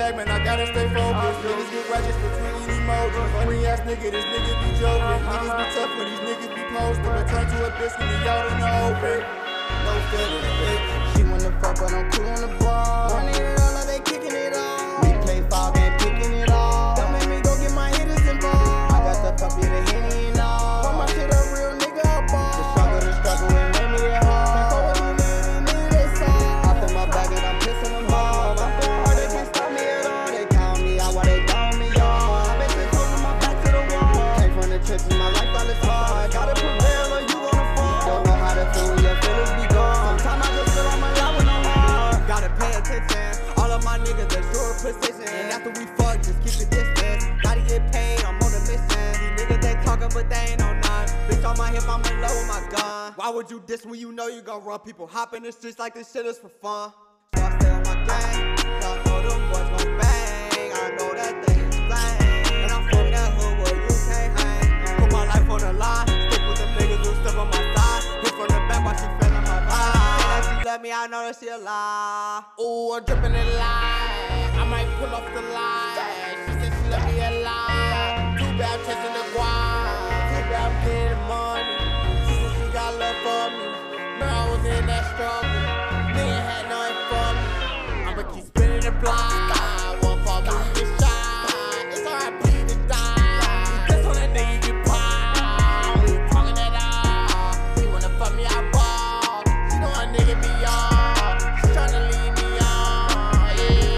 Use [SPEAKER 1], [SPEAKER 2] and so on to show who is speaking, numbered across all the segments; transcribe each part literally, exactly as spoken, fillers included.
[SPEAKER 1] bag, man, I gotta stay focused. Niggas get righteous between eating emojis. Funny ass nigga, this nigga be joking. Niggas be tough when these niggas be posting, but turn to a biscuit and y'all in the open. No feelings, bitch. She wanna fuck, but I'm cool on the ball. Running it all like they kicking it on. We play five, ain't picking it all. Don't make me go get my hitters involved. I got the puppy, the Henny and all. Fuck my shit a real nigga up ball. The struggle, the struggle, and made me it hard. Can't fuck with me, nigga, nigga, they soft. I put my bag and I'm pissing them off. I'm so hard, they can't stop me at all. They count me out while they down me, y'all. I've been just holding my back to the wall. Came from the trenches, my life all is hard. Gotta prevail or you gonna fall. Don't know how to feel when your feelings be gone. Sometimes I just feel like my life with no heart. Gotta pay attention. All of my niggas are sure position. And after we fuck, just keep the distance. Gotta get paid, I'm on a mission. These niggas they talking, but they ain't on none. Bitch on my hip, I'm in love with my gun. Why would you diss when you know you gon' run? People hop in the streets like this shit is for fun. So I stay on my gang. Y'all know them boys gon' bang. I know that they is lame. And I'm from that hood where you can't hang. Put my life on the line. Stick with them niggas who step on my side. Hit from the back while she feelin' my vibe. Say that she love me, I know that she a lie. Ooh, I'm drippin' in lie. I might pull off the lie. She said she love me a lie. Too bad I'm chasing the guap. Too bad I'm getting money. She said she got love for me. Man, I was in that struggle. Nigga had nothing for me. I'ma keep spinning the block. One fall, but we get shot. It's alright, bleed to die. This on that nigga get popped. We talking that out. She wanna fuck me, I ball. She know a nigga be on. She tryna leave me on.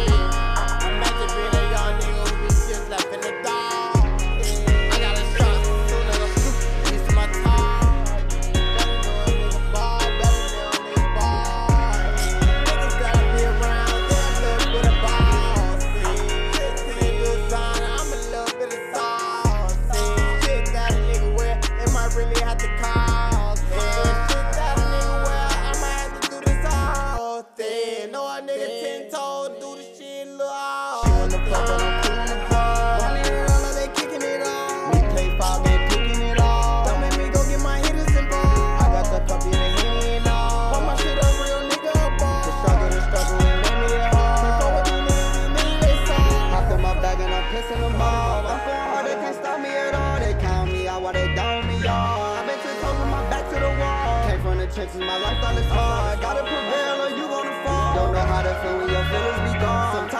[SPEAKER 1] Yeah. Imagine being a young nigga who be just left in the dark. Yeah. I got a shot. Soon as I'm stupid, piece of my tar. Better know a nigga ball. Better know a nigga ball. Niggas gotta be around. They're a little bit of boss. Shit ain't good sign. I'm a little bit of sauce. Shit that a nigga wear, it might really have to cost. Shit that a nigga wear, I might have to do this all thing. Know a nigga ten toes, do the shit little all. She wanna fuck, but I'm cool on the ball. Running it all like they kicking it on. We play five, ain't picking it all. Don't make me go get my hitters involved. I got the puppy, the Henny and all. Fuck my shit a real nigga up ball. The struggle, the struggle, and made me it hard. Can't fuck with me, nigga, nigga, they soft. I fill my bag and I'm pissing them off. I'm so hard, they can't stop me at all. They count me out while they down me, y'all. I've been just holding my back to the wall. Came from the trenches, my life all is hard. Gotta prevail or you gonna fall. Don't know how to feel when your feelings be gone. Sometimes